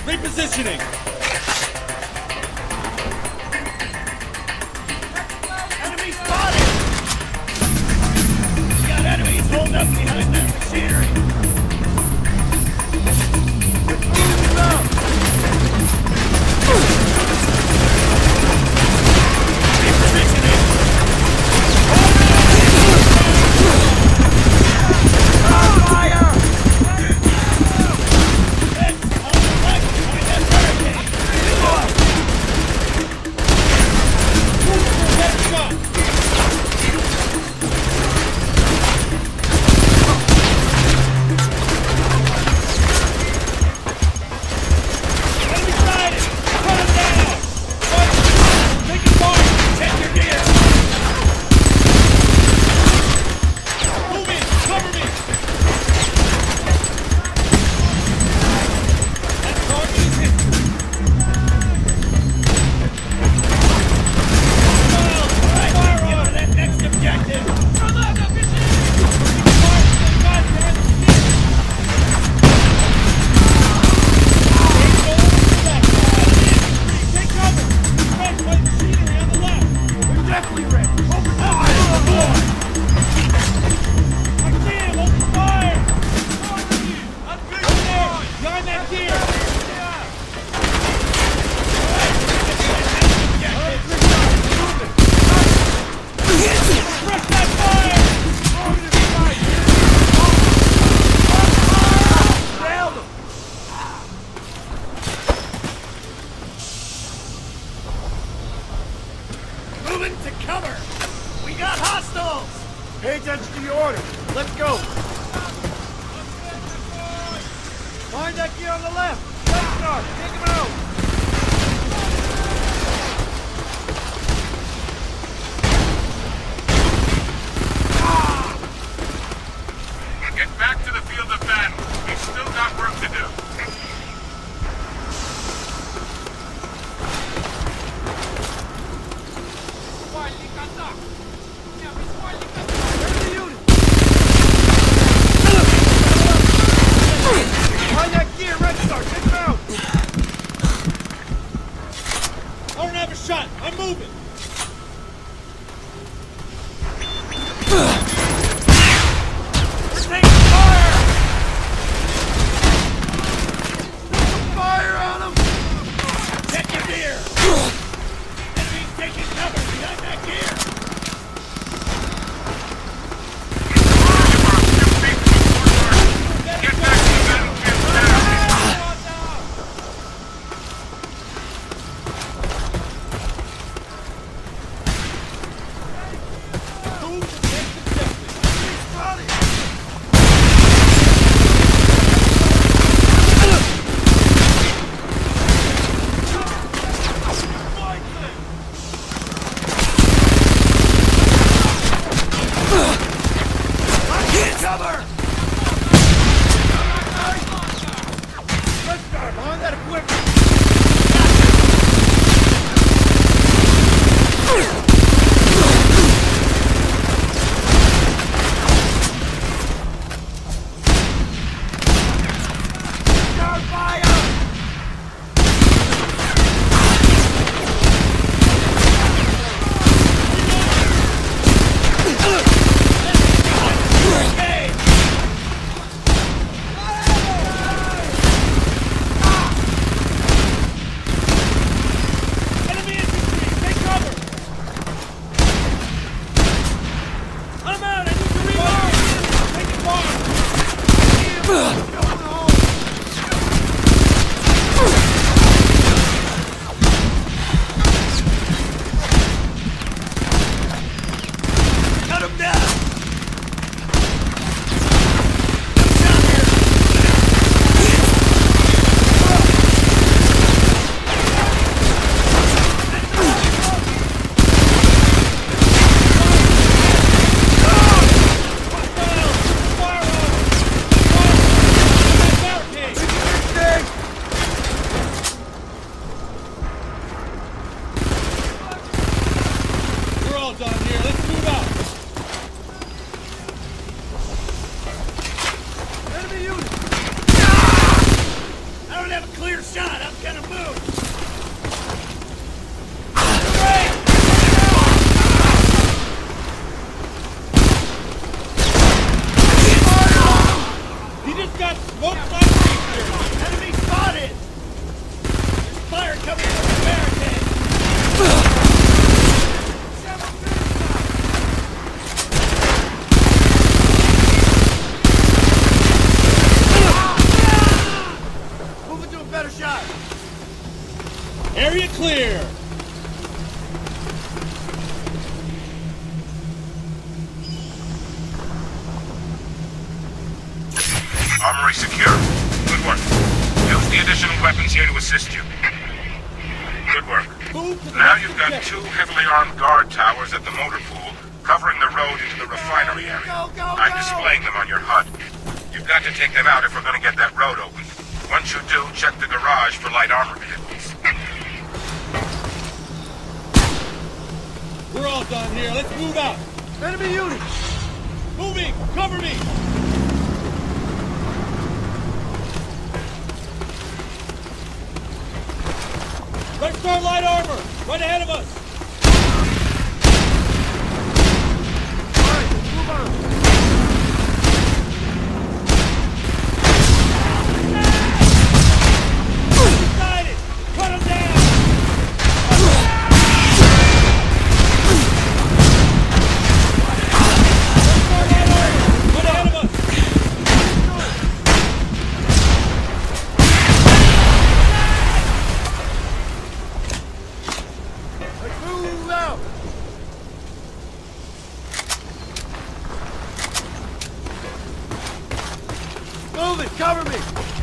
Repositioning! Enemy spotted! We got enemies holed up behind that machinery! Pay attention to your order. Let's go. Find that gear on the left. Left start. Take him out. Get back to the field of battle. We've still got work to do. Find that gear, red start. Take him out. I don't have a shot. I'm moving. We're taking fire. Fire on him. Check your gear. Enemies taking cover behind that gear. Get back to the battlefield now! armory secure. Good work. Use the additional weapons here to assist you. Good work. Now you've got 2 heavily armed guard towers at the motor pool, covering the road into the refinery area. I'm displaying them on your HUD. You've got to take them out if we're going to get that road open. Once you do, check the garage for light armor vehicles. We're all done here. Let's move out. Enemy unit! Moving! Cover me! Red Star light armor! Right ahead of us! Alright, let's move on. Decided! Cut him down! Move out! Move it! Cover me!